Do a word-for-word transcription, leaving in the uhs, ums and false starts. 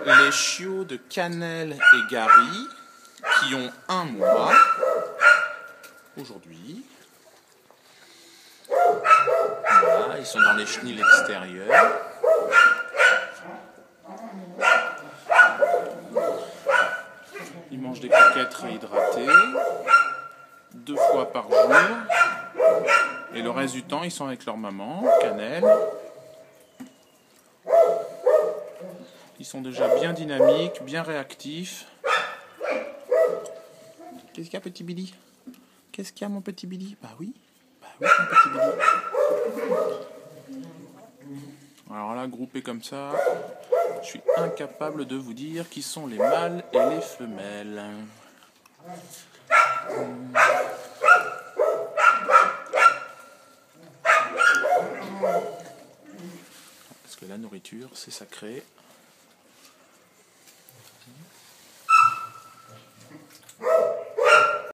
les chiots de Cannelle et Gary qui ont un mois aujourd'hui. Voilà, ils sont dans les chenils extérieurs. Ils mangent des coquettes réhydratées deux fois par jour. Et le reste du temps, ils sont avec leur maman, Cannelle. Ils sont déjà bien dynamiques, bien réactifs. Qu'est-ce qu'il y a, petit Billy? Qu'est-ce qu'il y a, mon petit Billy? Bah oui, bah oui, mon petit Billy. Alors là, groupés comme ça, je suis incapable de vous dire qui sont les mâles et les femelles. Parce que la nourriture, c'est sacré.